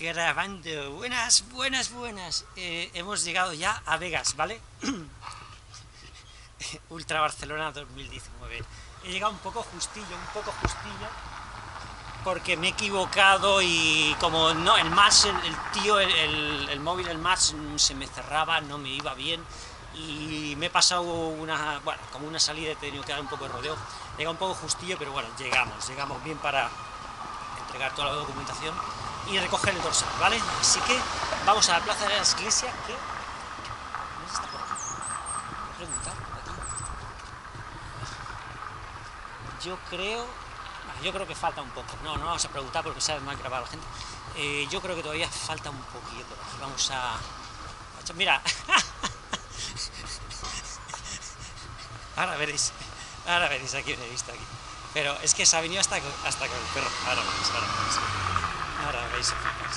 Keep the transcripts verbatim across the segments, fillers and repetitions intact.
Grabando. Buenas, buenas, buenas. Eh, hemos llegado ya a Vegas, ¿vale? Ultra Barcelona dos mil diecinueve. He llegado un poco justillo, un poco justillo, porque me he equivocado y como no, el Maps, el, el tío, el, el, el móvil, el Maps se me cerraba, no me iba bien y me he pasado una, bueno, como una salida, he tenido que dar un poco de rodeo. He llegado un poco justillo, pero bueno, llegamos, llegamos bien para entregar toda la documentación y recoger el dorsal, ¿vale? Así que vamos a la plaza de la iglesia, que no sé si está por aquí. Voy a preguntar por aquí. Yo creo, yo creo que falta un poco. No, no vamos a preguntar porque sabes más grabar a la gente. Eh, yo creo que todavía falta un poquillo por aquí. Vamos a, mira. Ahora veréis, ahora veréis aquí me he visto aquí. Pero es que se ha venido hasta, hasta con el perro. Ahora veréis, ahora veréis. Ahora veis.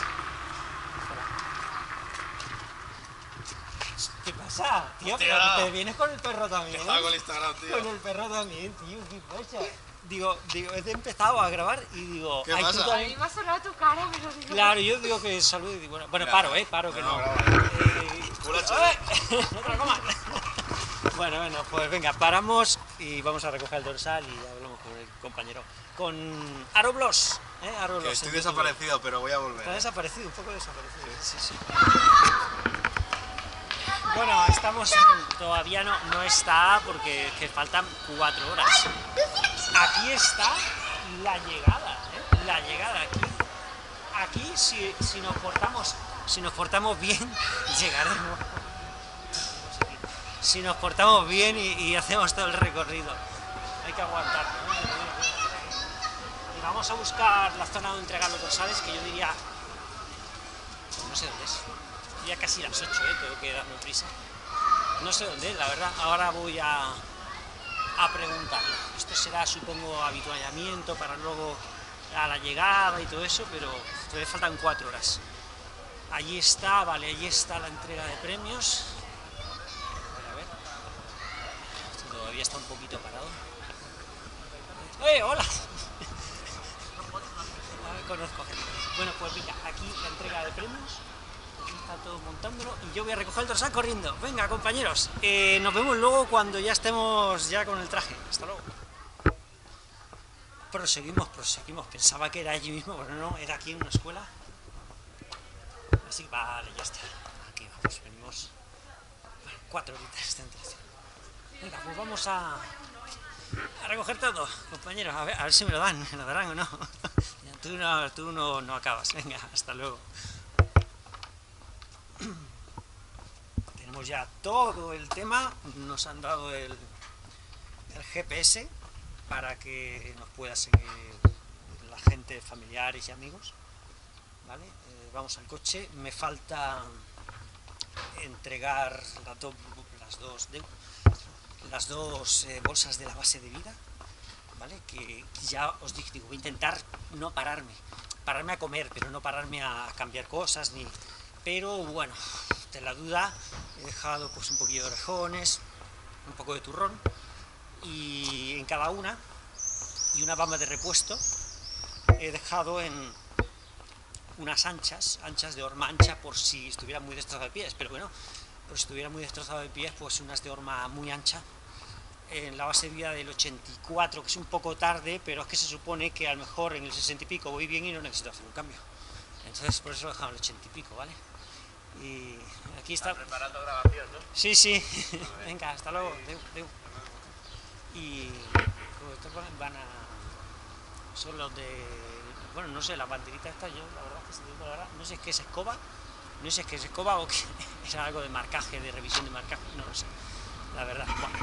¿Qué pasa, tío? Pero te vienes con el perro también. Estaba con el Instagram, tío. Con el perro también, tío. ¿Qué pasa? Digo, digo, he empezado a grabar y digo... ¿Qué pasa? Tú A mí me ha sonado tu cara, pero digo... Claro, yo digo que salud y digo, bueno, bueno paro, eh, paro que no. no, no. Eh, no te lo comas. Bueno, bueno, pues venga, paramos y vamos a recoger el dorsal y hablamos con el compañero. Con Aroblos, ¿eh? Aroblos. Que estoy desaparecido, pero voy a volver. Está ¿eh? desaparecido, un poco desaparecido. Sí, sí. Bueno, estamos... Todavía no, no está porque que faltan cuatro horas. Aquí está la llegada, ¿eh? La llegada aquí. Aquí, si, si nos portamos, si nos portamos bien, llegaremos. Si nos portamos bien y, y hacemos todo el recorrido. Hay que aguantar, ¿no? Y vamos a buscar la zona donde entregar los dorsales, que yo diría... No sé dónde es. Ya casi las ocho, ¿eh? Tengo que darme prisa. No sé dónde es, la verdad. Ahora voy a, a preguntarlo. Esto será, supongo, habituallamiento para luego a la llegada y todo eso, pero todavía faltan cuatro horas. Allí está, vale, allí está la entrega de premios. A ver. Esto todavía está un poquito parado. ¡Eh, hola! A ver, conozco gente. Bueno, pues mira, aquí la entrega de premios. Está todo montándolo y yo voy a recoger el dorsal corriendo. Venga, compañeros, eh, nos vemos luego cuando ya estemos ya con el traje. Hasta luego. Proseguimos, proseguimos. Pensaba que era allí mismo, pero no, era aquí en una escuela. Así que vale, ya está. Aquí vamos, venimos. Bueno, cuatro horitas de entretención. Venga, pues vamos a, a recoger todo, compañeros. A ver, a ver si me lo dan, me lo darán o no. Tú no, tú no, no acabas. Venga, hasta luego. Tenemos ya todo el tema, nos han dado el, el G P S para que nos pueda seguir la gente, familiares y amigos, ¿vale? Eh, vamos al coche, me falta entregar las, do, las dos, de, las dos eh, bolsas de la base de vida, ¿vale? Que ya os dije, digo, voy a intentar no pararme, pararme a comer, pero no pararme a cambiar cosas ni... Pero bueno, de la duda he dejado pues un poquillo de orejones, un poco de turrón y en cada una, y una bamba de repuesto he dejado en unas anchas, anchas de horma ancha por si estuviera muy destrozado de pies, pero bueno, por si estuviera muy destrozado de pies, pues unas de horma muy ancha en la base de vida del ochenta y cuatro, que es un poco tarde, pero es que se supone que a lo mejor en el sesenta y pico voy bien y no necesito hacer un cambio. Entonces por eso lo he dejado en el ochenta y pico, ¿vale? Y aquí está... ¿Estás preparando grabación, no? Sí, sí. Venga, hasta luego. Deu, deu. Y pues, estos van a... Son los de... Bueno, no sé, la banderita esta, yo la verdad que se digo la verdad, no sé si es que es escoba, no sé si es que es escoba o que era algo de marcaje, de revisión de marcaje, no lo sé, la verdad. Bueno.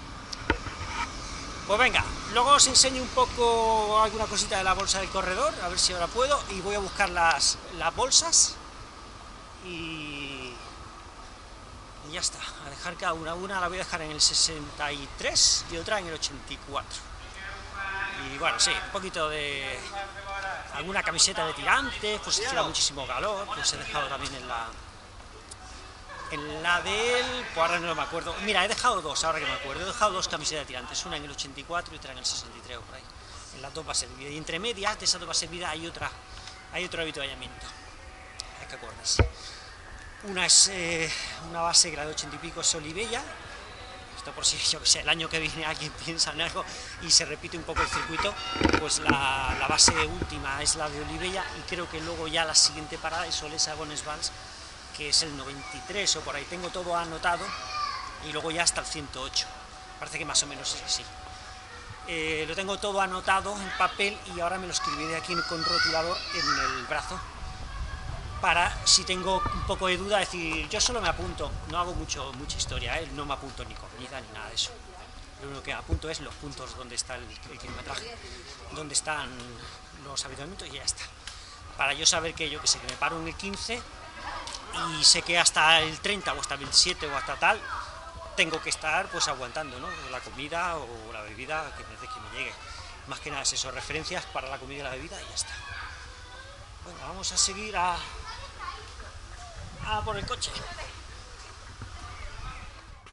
Pues venga, luego os enseño un poco alguna cosita de la bolsa del corredor, a ver si ahora puedo, y voy a buscar las, las bolsas. Y, y ya está, a dejar cada una, una la voy a dejar en el sesenta y tres y otra en el ochenta y cuatro. Y bueno, sí, un poquito de alguna camiseta de tirantes, pues si hiciera muchísimo calor, pues he dejado también en la en la del, pues ahora no me acuerdo, mira, he dejado dos, ahora que me acuerdo, he dejado dos camisetas de tirantes, una en el ochenta y cuatro y otra en el sesenta y tres, por ahí, en las dos bases de vida, y entre medias de esas dos bases de vida hay otra, hay otro habituallamiento. hay que acordarse. Una es eh, una base grado ochenta y pico, es Olivella. Esto por si, yo que sé, el año que viene alguien piensa en algo y se repite un poco el circuito, pues la, la base última es la de Olivella, y creo que luego ya la siguiente parada es Olesa Bonesvalls, que es el noventa y tres o por ahí. Tengo todo anotado, y luego ya hasta el ciento ocho. Parece que más o menos es así. Eh, lo tengo todo anotado en papel y ahora me lo escribiré aquí con rotulador en el brazo, para si tengo un poco de duda decir, yo solo me apunto, no hago mucho mucha historia, ¿eh? No me apunto ni comida ni nada de eso. Lo único que me apunto es los puntos donde está el, el kilometraje, donde están los avituallamientos, y ya está. Para yo saber que yo que sé, que me paro en el quince y sé que hasta el treinta o hasta el veintisiete o hasta tal tengo que estar pues aguantando, ¿no? La comida o la bebida que me, que me llegue. Más que nada es eso, referencias para la comida y la bebida, y ya está. Bueno, vamos a seguir a, a por el coche.